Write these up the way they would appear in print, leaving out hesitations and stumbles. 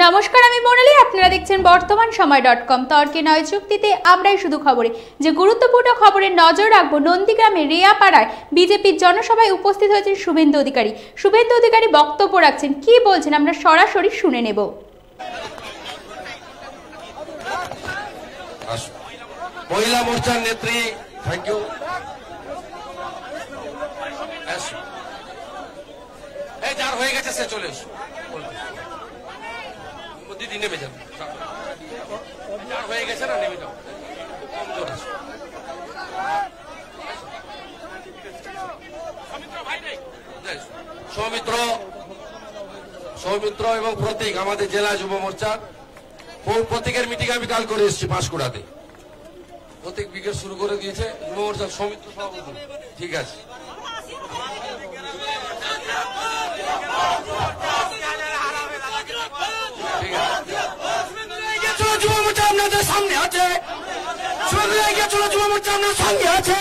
নমস্কার, আমি মোনালি। আপনারা দেখছেন বর্তমান সময়.com। তর্কে নয় চুক্তিতে আমরাই শুধু খবরে যে গুরুত্বপূর্ণ খবরে নজর রাখবো। নন্দীগ্রামে রিয়াপাড়ায় বিজেপির জনসভায় উপস্থিত হয়েছেন শুভেন্দু অধিকারী। শুভেন্দু অধিকারী বক্তব্য রাখছেন, কি বলছেন আমরা সরাসরি শুনে নেব। মহিলা মোর্চার নেত্রী, থ্যাংক ইউ। এই যার হয়ে গেছে সে চলে এসো, দিদি নেমে যান। যার হয়ে গেছে না নেমে যাও, সৌমিত্র এবং প্রতীক আমাদের জেলা যুব মোর্চার প্রতীকের মিটিং আমি কাল করে এসেছি পাঁশকুড়াতে। প্রতীক ব্রিগেড শুরু করে দিয়েছে যুব মোর্চার সৌমিত্র সভাপতি। ঠিক আছে, যুব মোর্চা আপনাদের সামনে আছে, যুব মোর্চা আপনার সঙ্গে আছে।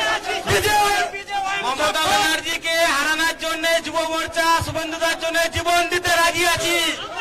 মমতা ব্যানার্জিকে হারানোর জন্য যুব মোর্চা শুভেন্দুদার জন্য জীবন দিতে রাজি আছি।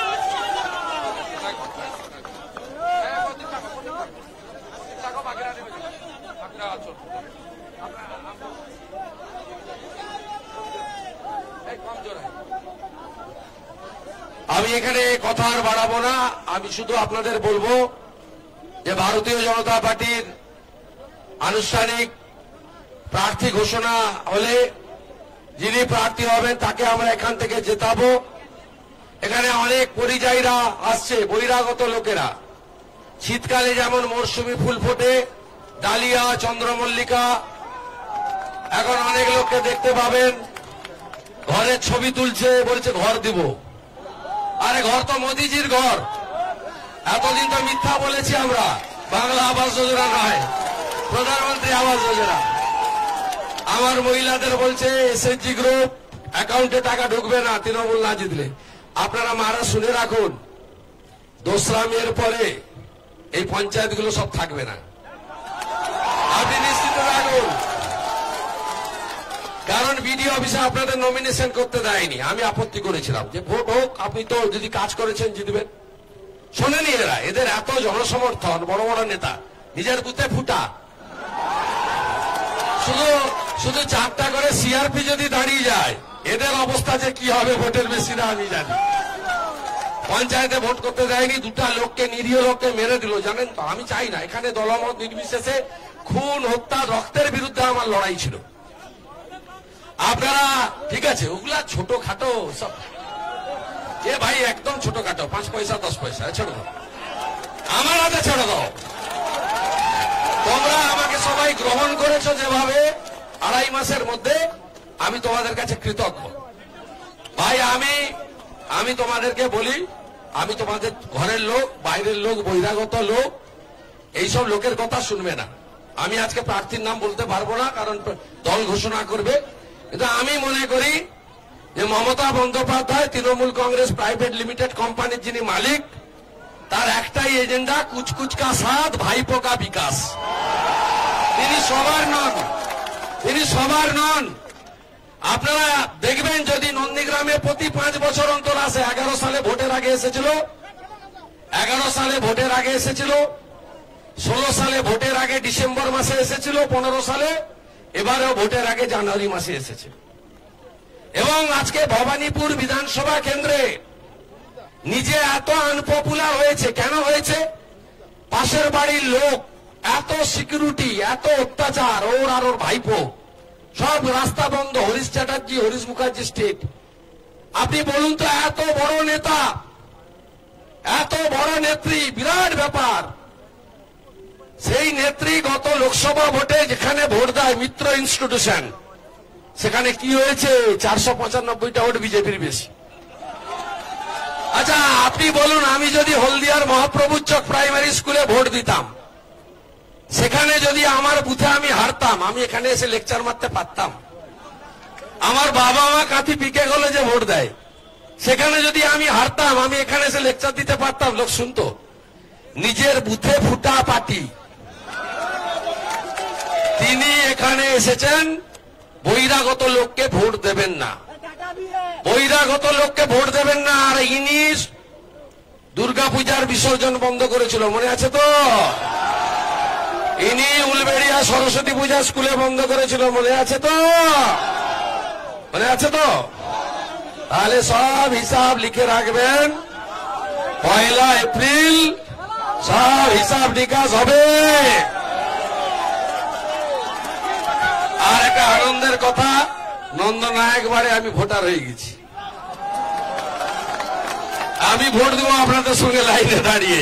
আমি এখানে কথা আর বাড়াবো না, আমি শুধু আপনাদের বলবো যে ভারতীয় জনতা পার্টির আনুষ্ঠানিক প্রার্থী ঘোষণা হলে যিনি প্রার্থী হবেন তাকে আমরা এখান থেকে জেতাবো। এখানে অনেক পরিযায়ীরা আসছে, বহিরাগত লোকেরা। শীতকালে যেমন মরশুমি ফুল ফোটে, ডালিয়া, চন্দ্রমল্লিকা, এখন অনেক লোককে দেখতে পাবেন ঘরের ছবি তুলছে, বলছে ঘর দিব। আরে ঘর তো মোদিজির ঘর। এতদিন তো মিথ্যা বলেছি আমরা, বাংলা আবাস যোজনা নয়, প্রধানমন্ত্রী আবাস যোজনা। আমার মহিলাদের বলছে এসএসজি গ্রুপ অ্যাকাউন্টে টাকা ঢুকবে না তৃণমূল না জিতলে। আপনারা মারা শুনে রাখুন, দোসরা মের পরে এই পঞ্চায়েতগুলো সব থাকবে না, আপনি নিশ্চিত রাখুন। কারণ বিডিও অফিসে আপনাদের নমিনেশন করতে দেয়নি, আমি আপত্তি করেছিলাম যে ভোট হোক, আপনি তো যদি কাজ করেছেন জিতবেন। শোনেনি এরা, এদের এত জনসমর্থন, বড় বড় নেতা নিজের বুথে ফুটা। শুধু 4টা করে সিআরপি যদি দাঁড়িয়ে যায়, এদের অবস্থা যে কি হবে ভোটের বেশি না আমি জানি। পঞ্চায়েতে ভোট করতে দেয়নি, 2টা লোককে, নিরীহ লোককে মেরে দিল, জানেন তো। আমি চাই না, এখানে দলমত নির্বিশেষে খুন, হত্যা, রক্তের বিরুদ্ধে আমার লড়াই ছিল। আপনারা ঠিক আছে, ওগুলা ছোটখাটো সব, এ ভাই একদম ছোটখাটো, 5 পয়সা 10 পয়সা ছেড়ে দাও, আমার হাতে ছেড়ে দাও। তোমরা আমাকে সবাই গ্রহণ করেছো যেভাবে, 2.5 মাসের মধ্যে আমি তোমাদের কাছে কৃতজ্ঞ। ভাই আমি তোমাদেরকে বলি, আমি তোমাদের ঘরের লোক, বাইরের লোক, বহিরাগত লোক, এইসব লোকের কথা শুনবে না। আমি আজকে প্রার্থীর নাম বলতে পারবো না, কারণ দল ঘোষণা করবে। কিন্তু আমি মনে করি যে মমতা বন্দ্যোপাধ্যায় তৃণমূল কংগ্রেস প্রাইভেট লিমিটেড কোম্পানির যিনি মালিক, তার একটাই এজেন্ডা, কুচকুচ কা সাথ ভাইপো কা বিকাশ। তিনি সবার নন। আপনারা দেখবেন, যদি নন্দীগ্রামে প্রতি 5 বছর অন্তর আসে, 11 সালে ভোটের আগে এসেছিল, 16 সালে ভোটের আগে ডিসেম্বর মাসে এসেছিল, 15 সালে, এবারেও ভোটের আগে জানুয়ারি মাসে এসেছে। এবং আজকে ভবানীপুর বিধানসভা কেন্দ্রে নিজে এত আনপপুলার হয়েছে। কেন হয়েছে? পাশের বাড়ির লোক, এত সিকিউরিটি, এত অত্যাচার, ওর আর ওর ভাইপো, সব রাস্তা বন্ধ। হরিশ চ্যাটার্জি, হরিশ মুখার্জি স্ট্রিট। আপনি বলুন তো, এত বড় নেতা, এত বড় নেত্রী, বিরাট ব্যাপার। সেই নেত্রী গত লোকসভা ভোটে যেখানে ভোট দেয় মিত্র ইনস্টিটিউশন, সেখানে কি হয়েছে? 495টা ভোট বিজেপির বেশি। আচ্ছা আপনি বলুন, আমি যদি হলদিয়ার মহাপ্রভু চক প্রাইমারি স্কুলে ভোট দিতাম, সেখানে যদি আমার বুথে আমি হারতাম, আমি এখানে এসে লেকচার মারতে পারতাম? আমার বাবা মা কাঁথি পিকে কলেজে ভোট দেয়, সেখানে যদি আমি হারতাম, আমি এখানে এসে লেকচার দিতে পারতাম, লোক শুনতো। নিজের বুথে ফুটা পার্টি, তিনি এখানে এসেছেন বহিরাগত লোককে ভোট দেবেন না, বহিরাগত লোককে ভোট দেবেন না। আর ইনি দুর্গাপূজার বিসর্জন বন্ধ করেছিল, মনে আছে তো? ইনি উলবেড়িয়া সরস্বতী পূজা স্কুলে বন্ধ করেছিল, মনে আছে তো? মনে আছে তো? তাহলে সব হিসাব লিখে রাখবেন, 1 এপ্রিল সব হিসাব নিকাশ হবে। আর একটা আনন্দের কথা, নন্দনায়ক বারে আমি ভোটার হয়ে গেছি। আমি ভোট দেবো আপনাদের সঙ্গে লাইনে দাঁড়িয়ে।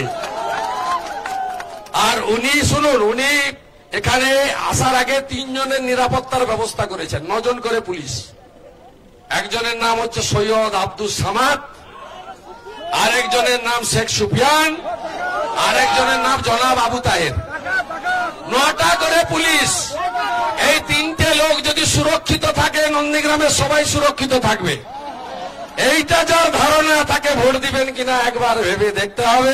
আর উনি শুনুন, উনি এখানে আসার আগে 3 জনের নিরাপত্তার ব্যবস্থা করেছেন, 9 জন করে পুলিশ। একজনের নাম হচ্ছে সৈয়দ আব্দুল সামাদ, আরেকজনের নাম শেখ সুফিয়ান, আরেকজনের নাম জনাব আবু তাহের। 9টা করে পুলিশ। এই 3টে লোক যদি সুরক্ষিত থাকে, নন্দীগ্রামের সবাই সুরক্ষিত থাকবে। এইটা যার ধারণা, তাকে ভোট দিবেন কিনা একবার ভেবে দেখতে হবে।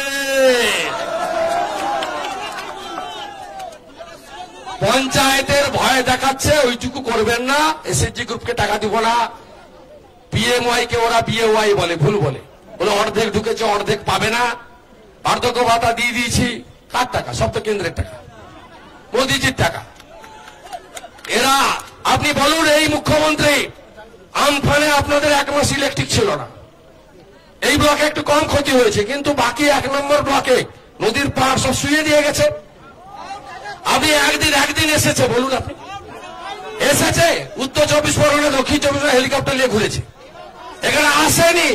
পঞ্চায়েতের ভয় দেখাচ্ছে, ওইটুকু করবেন না। এসএসজি গ্রুপকে টাকা দিব না, পিএমওয়াই কে ওরা বিএওয়াই বলে, ভুল বলে, বলে অর্ধেক ঢুকেছে অর্ধেক পাবে না। বার্ধক্য ভাতা দিয়ে দিয়েছি, কার টাকা? সব তো কেন্দ্রের টাকা, মোদিজির টাকা। এরা, আপনি বলুন, এই মুখ্যমন্ত্রী আমফানে আপনাদের 1 মাস ইলেকট্রিক ছিল না। এই ব্লকে একটু কম ক্ষতি হয়েছে, কিন্তু বাকি 1 নম্বর ব্লকে নদীর পাড় সব শুয়ে দিয়ে গেছে। আপনি একদিন এসেছে বলুন, আপনি এসেছে? উত্তর 24 পরগনা, দক্ষিণ 24 পরগনা হেলিকপ্টার নিয়ে ঘুরেছে, এখানে আসেনি।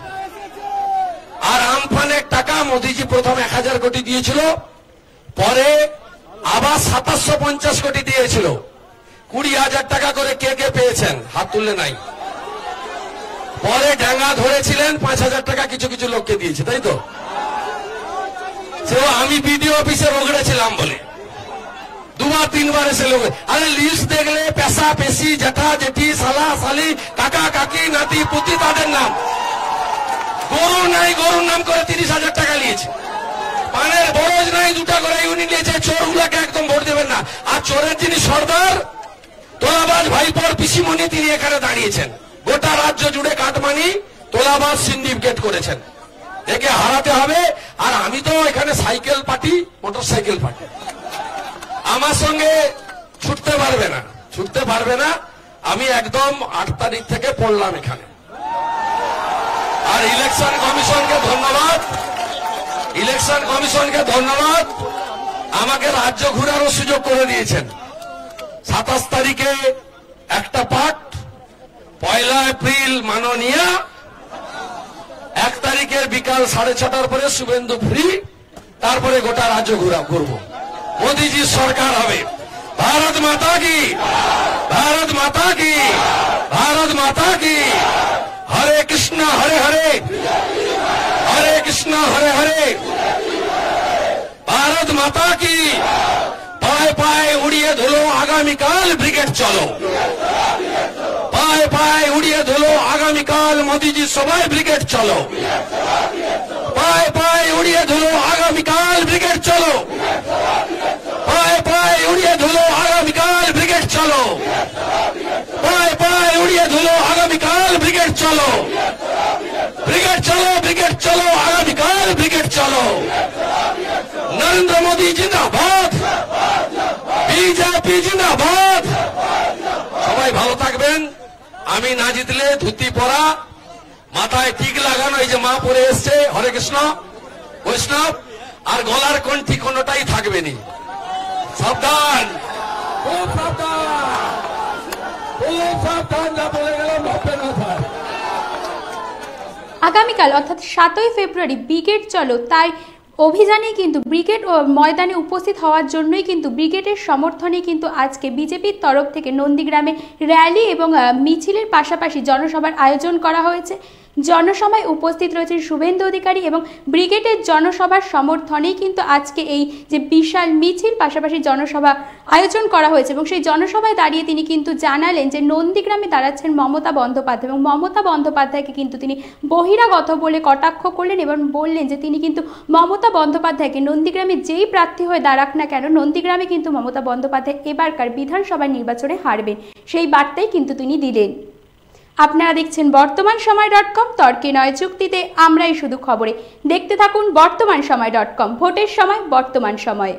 আর আমফানের টাকা মোদিজি প্রথম 1000 কোটি দিয়েছিল, পরে আবার 2750 কোটি দিয়েছিল। 20,000 টাকা করে কে কে পেয়েছেন? হাত তুললে নাই। পরে ডাঙ্গা ধরেছিলেন, 5000 টাকা কিছু কিছু লোককে দিয়েছে, তাই তো? সেও আমি বিডিও অফিসে রগড়েছিলাম বলে 2-3 এসে লোক। আরে লিস্ট দেখলে পেশা পেশি, জেঠা জেঠি, শালা শালি, কাকা কাকি, নাতি পুতি, তাদের নাম। গরু নাই, গরুর নাম করে 30,000 টাকা নিয়েছে। পানের বরজ নাই, 2টা করে ইউনিট নিয়েছে। চোরগুলাকে একদম ভোট দেবেন না। আর চোরের যিনি সর্দার, তোলাবাজ ভাইপোর পিসিমণি, তিনি এখানে দাঁড়িয়েছেন। গোটা রাজ্য জুড়ে কাটমানি তোলাবাজ সিন্ডিকেট করেছেন, একে হারাতে হবে। আর আমি তো এখানে cycle party, motorcycle party, আমার সঙ্গে ছুটতে পারবে না, ছুটতে পারবে না। আমি একদম 8 তারিখ থেকে পড়লাম এখানে। আর ইলেকশন কমিশনকে ধন্যবাদ, ইলেকশন কমিশনকে ধন্যবাদ, আমাকে রাজ্য ঘোরারও সুযোগ করে দিয়েছেন। 27 তারিখে একটা পাঠ, 1 এপ্রিল মাননীয়া, 1 তারিখের বিকাল 6:30টার পরে শুভেন্দু ফ্রি, তারপরে গোটা রাজ্য ঘুরবো। মোদিজির সরকার হবে। ভারত মাতা কি, ভারত মাতা কি, ভারত মাতা কি। হরে কৃষ্ণ হরে হরে, হরে কৃষ্ণ হরে হরে। ভারত মাতা কি। পায়ে পায়ে উড়িয়ে ধুলো আগামীকাল ব্রিগেড চলো, পায়ে পায়ে উড়িয়ে ধুলো আগামীকাল মোদিজি সবাই ব্রিগেড চলো, পায়ে পায়ে উড়িয়ে ধুলো আগামীকাল ব্রিগেড চলো, পায়ে পায়ে উড়িয়ে ধুলো আগামীকাল ব্রিগেড চলো, পায়ে পায়ে উড়িয়ে ধুলো আগামীকাল ব্রিগেড চলো, ব্রিগেড চলো, ব্রিগেড চলো, আগামীকাল ব্রিগেড চলো। নরেন্দ্র মোদী জিন্দাবাদ, বিজেপি জিন্দাবাদ। সবাই ভালো থাকবেন। আমি না জিতলে ধুতি পরা, মাথায় টিক লাগানো, এই যে মা পরে এসছে, হরে কৃষ্ণ বৈষ্ণব, আর গলার কণ্ঠি কোনটাই থাকবে নি। সাবধান, খুব সাবধান, খুব সাবধান, যা বলে গেলাম ভাববে না স্যার। আগামীকাল অর্থাৎ 7ই ফেব্রুয়ারি ব্রিগেড চলো, তাই অভিযানে কিন্তু ব্রিগেড ময়দানে উপস্থিত হওয়ার জন্যই কিন্তু ব্রিগেডের সমর্থনে কিন্তু আজকে বিজেপির তরফ থেকে নন্দীগ্রামে র্যালি এবং মিছিলের পাশাপাশি জনসভার আয়োজন করা হয়েছে। জনসভায় উপস্থিত রয়েছেন শুভেন্দু অধিকারী এবং ব্রিগেডের জনসভার সমর্থনেই কিন্তু আজকে এই যে বিশাল মিছিল পাশাপাশি জনসভা আয়োজন করা হয়েছে। এবং সেই জনসভায় দাঁড়িয়ে তিনি কিন্তু জানালেন যে নন্দীগ্রামে দাঁড়াচ্ছেন মমতা বন্দ্যোপাধ্যায় এবং মমতা বন্দ্যোপাধ্যায়কে কিন্তু তিনি বহিরাগত বলে কটাক্ষ করলেন এবং বললেন যে তিনি কিন্তু মমতা বন্দ্যোপাধ্যায়কে নন্দীগ্রামে যেই প্রার্থী হয়ে দাঁড়াক না কেন, নন্দীগ্রামে কিন্তু মমতা বন্দ্যোপাধ্যায় এবারকার বিধানসভা নির্বাচনে হারবেন, সেই বার্তাই কিন্তু তিনি দিলেন। আপনারা দেখছেন বর্তমানসময়.com, তর্কে নয় চুক্তিতে আমরাই শুধু খবরে। দেখতে থাকুন বর্তমানসময়.com, ভোটের সময় বর্তমান সময়ে।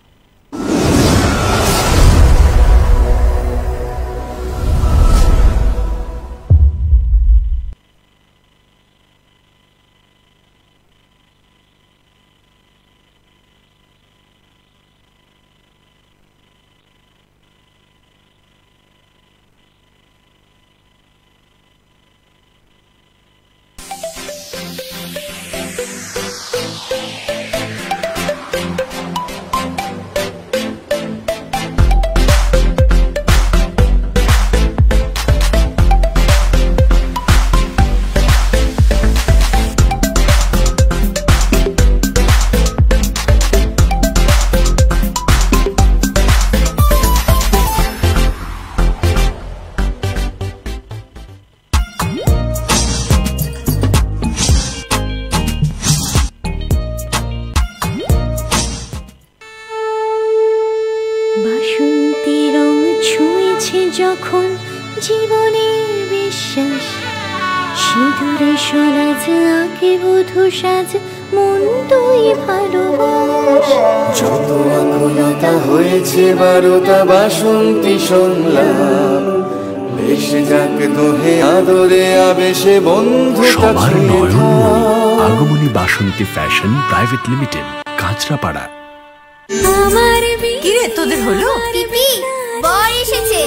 বাসন্তী রং ছুঁয়েছে যখন জীবনের বিশ্বাস, সিঁদুরে সরাজ আঁকে বধূ সাজ, মন তুই ভালোবাস। যত আকুলতা হয়েছে বারোটা বাসন্তী সংলাপ, বেশে যাক দোহে আদরে আবেশে বন্ধুতা ছুঁয়ে। Agamani Basanti fashion private limited, Kanchrapara. আমার কিরে তোদের হলো? পিপি বর এসেছে,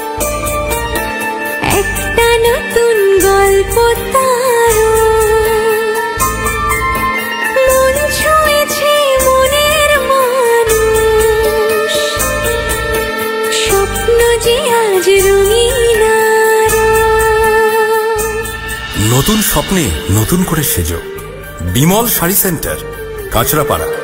একটা নতুন গল্প তার, মন ছুঁয়েছে মনের মানুষ, স্বপ্ন যে আজ রঙিন। নতুন স্বপ্নে নতুন করে সেজো। বিমল শাড়ি সেন্টার, কাঁচরাপাড়া।